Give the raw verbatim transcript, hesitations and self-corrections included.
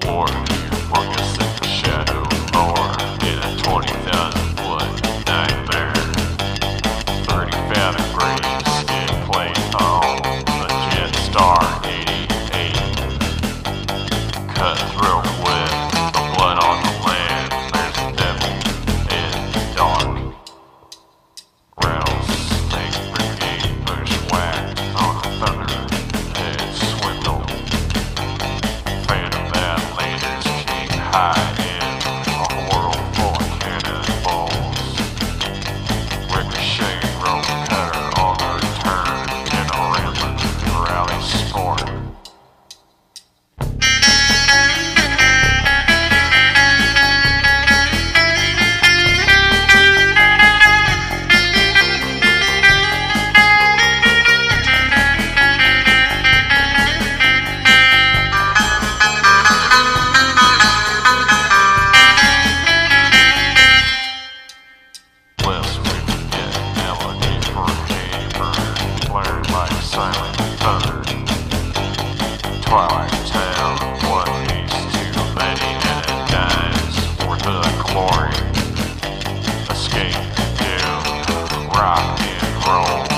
Or among us in the shadow lore in a twenty thousand foot nightmare. thirty fathom graves in plain hall, a jet star eighty-eight. Cutthroat with the blood on the land, there's a devil in the dark. Rattlesnake brigade bushwhack on a thunderhead swindle. Phantom Outlanders keep high in a world full of cannonballs. Ricochet rope cutter on the return in a rambling rally sport. Silent thunder. Twilight Town, one piece too many, and it dies for the glory. Escape, doom, rock and roll.